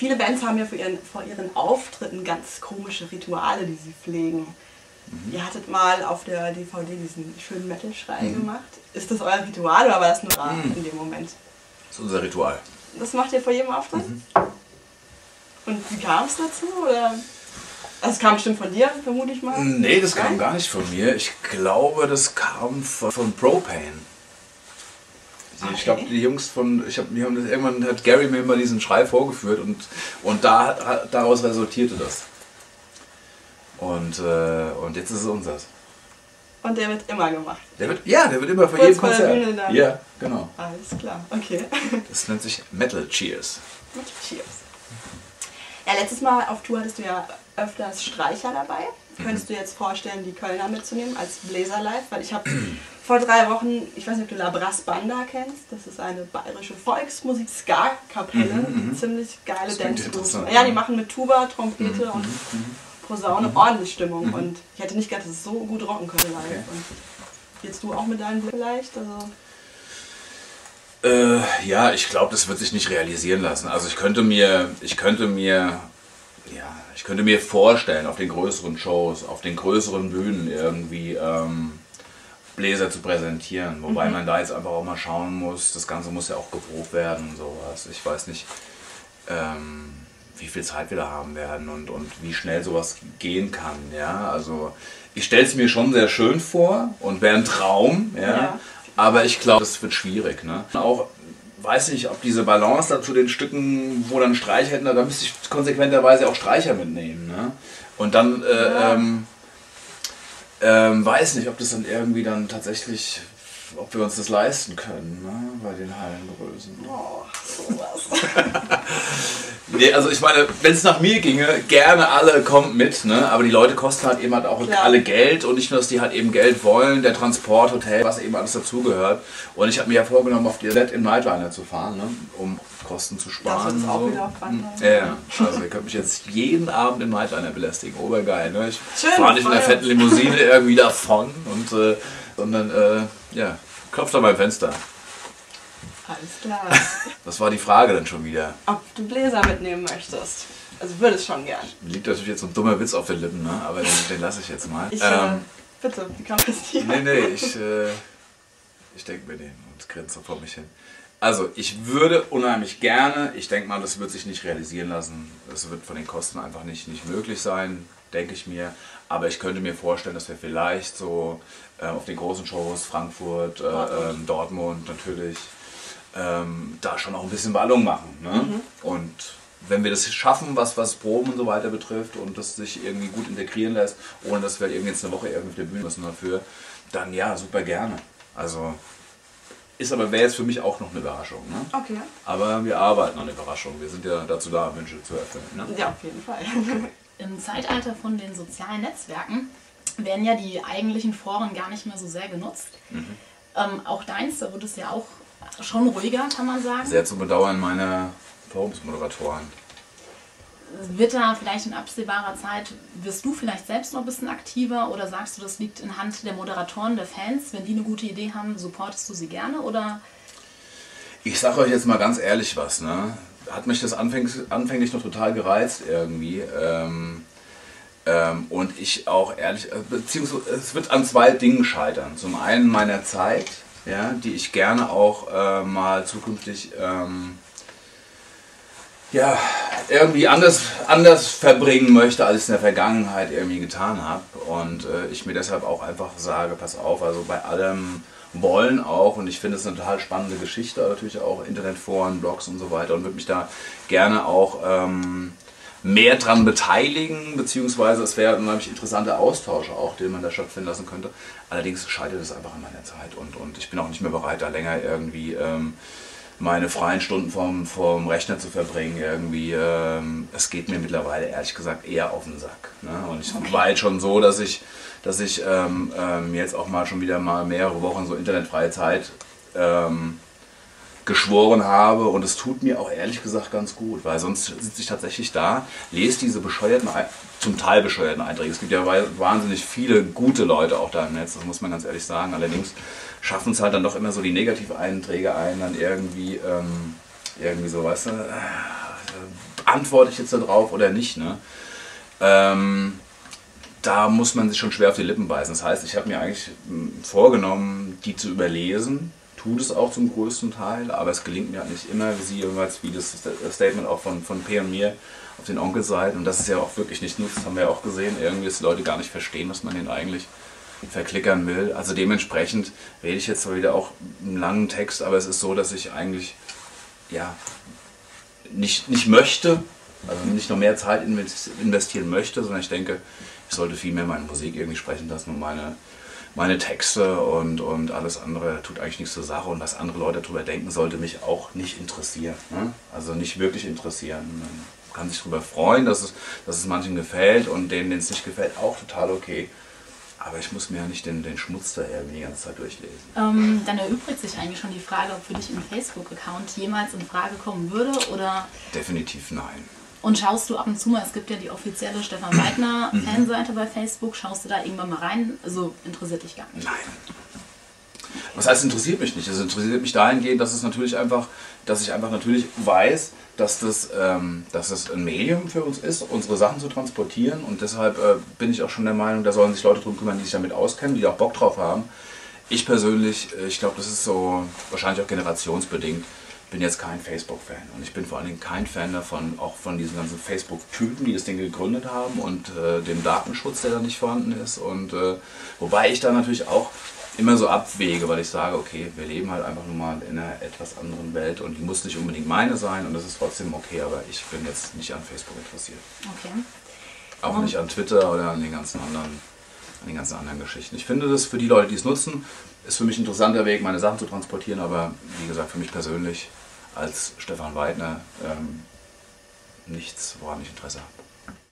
viele Bands haben ja vor ihren Auftritten ganz komische Rituale, die sie pflegen. Ihr hattet mal auf der DVD diesen schönen Metal-Schrei gemacht. Ist das euer Ritual oder war das nur in dem Moment? Das ist unser Ritual. Das macht ihr vor jedem Auftritt? Und wie kam es dazu? Oder? Also es kam bestimmt von dir, vermute ich mal. Nee, das kam gar nicht von mir. Ich glaube, das kam von Propane. Okay. Ich glaube, die Jungs irgendwann hat Gary mir immer diesen Schrei vorgeführt und daraus resultierte das. Und jetzt ist es unseres. Und der wird immer gemacht? Der wird immer vor jedem Konzert. Dann. Ja, genau. Alles klar, okay. Das nennt sich Metal Cheers. Metal Cheers. Ja, letztes Mal auf Tour hattest du ja öfters Streicher dabei. Könntest du jetzt vorstellen, die Kölner mitzunehmen als Bläser live? Weil ich habe vor 3 Wochen, ich weiß nicht, ob du La Brass Banda kennst, das ist eine bayerische Volksmusik-Ska-Kapelle, die ziemlich geile Dance-Moves. Ja, die machen mit Tuba, Trompete und Posaune ordentlich Stimmung und ich hätte nicht gedacht, dass es so gut rocken könnte live. Okay. Und jetzt du auch mit deinem Blick vielleicht? Also ja, ich glaube, das wird sich nicht realisieren lassen. Also ich könnte mir vorstellen, auf den größeren Shows, auf den größeren Bühnen irgendwie Bläser zu präsentieren. Wobei man da jetzt einfach auch mal schauen muss, das Ganze muss ja auch geprobt werden und sowas. Ich weiß nicht, wie viel Zeit wir da haben werden und wie schnell sowas gehen kann. Ja? Also ich stelle es mir schon sehr schön vor und wäre ein Traum, ja? Aber ich glaube, das wird schwierig. Ne? Auch weiß nicht, ob diese Balance da zu den Stücken, wo dann Streicher hätten, da müsste ich konsequenterweise auch Streicher mitnehmen. Ne? Und dann weiß nicht, ob das dann irgendwie dann tatsächlich, ob wir uns das leisten können, ne? Bei den Hallengrößen. Oh, sowas. Nee, also ich meine, wenn es nach mir ginge, gerne alle kommt mit, ne? Aber die Leute kosten halt eben halt auch alle Geld und nicht nur, dass die halt eben Geld wollen, der Transport, Hotel, was eben alles dazugehört. Und ich habe mir ja vorgenommen, auf die Set im Nightliner zu fahren, ne? Um Kosten zu sparen. Das ist auch wieder auf Ja, also ihr könnt mich jetzt jeden Abend im Nightliner belästigen, obergeil, ne? Ich fahre nicht in der fetten Limousine irgendwie davon sondern klopft an mein Fenster. Alles klar. Was war die Frage denn schon wieder? Ob du Bläser mitnehmen möchtest. Also würdest schon gern. Liegt natürlich jetzt so ein dummer Witz auf den Lippen, ne? Aber den lasse ich jetzt mal. Bitte, wie kann man das nicht? Nee, ich denke mir den und grinse vor mich hin. Also, ich würde unheimlich gerne, ich denke mal, das wird sich nicht realisieren lassen. Das wird von den Kosten einfach nicht möglich sein, denke ich mir. Aber ich könnte mir vorstellen, dass wir vielleicht so auf den großen Shows, Frankfurt, Dortmund natürlich, da schon auch ein bisschen Ballung machen. Ne? Und wenn wir das schaffen, was Proben und so weiter betrifft und das sich irgendwie gut integrieren lässt, ohne dass wir irgendwie jetzt eine Woche irgendwie auf der Bühne müssen dafür, dann ja, super gerne. Also wäre jetzt für mich auch noch eine Überraschung. Ne? Okay. Aber wir arbeiten an der Überraschung. Wir sind ja dazu da, Wünsche zu erfüllen. Ne? Ja, auf jeden Fall. Im Zeitalter von den sozialen Netzwerken werden ja die eigentlichen Foren gar nicht mehr so sehr genutzt. Auch deins, da wird es ja auch schon ruhiger, kann man sagen. Sehr zu bedauern meiner Forumsmoderatoren. Wird da vielleicht in absehbarer Zeit, wirst du vielleicht selbst noch ein bisschen aktiver oder sagst du, das liegt in Hand der Moderatoren, der Fans? Wenn die eine gute Idee haben, supportest du sie gerne oder? Ich sage euch jetzt mal ganz ehrlich was, ne? Hat mich das anfänglich noch total gereizt irgendwie. Und ich auch ehrlich, beziehungsweise es wird an 2 Dingen scheitern. Zum einen meiner Zeit, ja, die ich gerne auch mal zukünftig irgendwie anders verbringen möchte, als ich es in der Vergangenheit irgendwie getan habe. Und ich mir deshalb auch einfach sage, pass auf, also bei allem wollen auch, und ich finde es eine total spannende Geschichte, natürlich auch Internetforen, Blogs und so weiter, und würde mich da gerne auch mehr dran beteiligen, beziehungsweise es wäre ein unheimlich interessanter Austausch auch, den man da stattfinden lassen könnte. Allerdings scheitert es einfach an meiner Zeit und ich bin auch nicht mehr bereit, da länger irgendwie meine freien Stunden vorm Rechner zu verbringen. Irgendwie, es geht mir mittlerweile ehrlich gesagt eher auf den Sack. Ne? Und ich war jetzt schon so, dass ich jetzt auch mal schon wieder mal mehrere Wochen so internetfreie Zeit geschworen habe, und es tut mir auch ehrlich gesagt ganz gut, weil sonst sitze ich tatsächlich da, lese diese zum Teil bescheuerten Einträge. Es gibt ja wahnsinnig viele gute Leute auch da im Netz, das muss man ganz ehrlich sagen. Allerdings schaffen es halt dann doch immer so die Negativeinträge ein, dann irgendwie so, weißt du, antworte ich jetzt darauf oder nicht, ne? Da muss man sich schon schwer auf die Lippen beißen. Das heißt, ich habe mir eigentlich vorgenommen, die zu überlesen. Tut es auch zum größten Teil, aber es gelingt mir halt nicht immer, wie das Statement auch von P und mir auf den Onkelseiten. Und das ist ja auch wirklich nicht nur, das haben wir ja auch gesehen, irgendwie, dass die Leute gar nicht verstehen, was man denen eigentlich verklickern will. Also dementsprechend rede ich jetzt zwar wieder auch einen langen Text, aber es ist so, dass ich eigentlich ja nicht möchte, also nicht noch mehr Zeit investieren möchte, sondern ich denke, ich sollte viel mehr meine Musik irgendwie sprechen lassen und meine Texte und alles andere tut eigentlich nichts zur Sache und was andere Leute darüber denken, sollte mich auch nicht interessieren. Ne? Also nicht wirklich interessieren. Man kann sich darüber freuen, dass es manchen gefällt und denen es nicht gefällt, auch total okay. Aber ich muss mir ja nicht den Schmutz da irgendwie die ganze Zeit durchlesen. Dann erübrigt sich eigentlich schon die Frage, ob für dich ein Facebook-Account jemals in Frage kommen würde, oder? Definitiv nein. Und schaust du ab und zu mal, es gibt ja die offizielle Stefan Weidner Fanseite bei Facebook, schaust du da irgendwann mal rein? Also interessiert dich gar nicht? Nein. Was heißt interessiert mich nicht? Es interessiert mich dahingehend, dass ich einfach natürlich weiß, dass das ein Medium für uns ist, unsere Sachen zu transportieren, und deshalb bin ich auch schon der Meinung, da sollen sich Leute drum kümmern, die sich damit auskennen, die auch Bock drauf haben. Ich persönlich, ich glaube, das ist so wahrscheinlich auch generationsbedingt, bin jetzt kein Facebook-Fan, und ich bin vor allen Dingen kein Fan davon, auch von diesen ganzen Facebook-Typen, die das Ding gegründet haben, und dem Datenschutz, der da nicht vorhanden ist, und wobei ich da natürlich auch immer so abwäge, weil ich sage, okay, wir leben halt einfach nur mal in einer etwas anderen Welt und die muss nicht unbedingt meine sein und das ist trotzdem okay, aber ich bin jetzt nicht an Facebook interessiert. Okay. Auch nicht an Twitter oder an den ganzen anderen Geschichten. Ich finde das für die Leute, die es nutzen, ist für mich ein interessanter Weg, meine Sachen zu transportieren, aber wie gesagt, für mich persönlich als Stefan Weidner nichts, woran ich Interesse habe.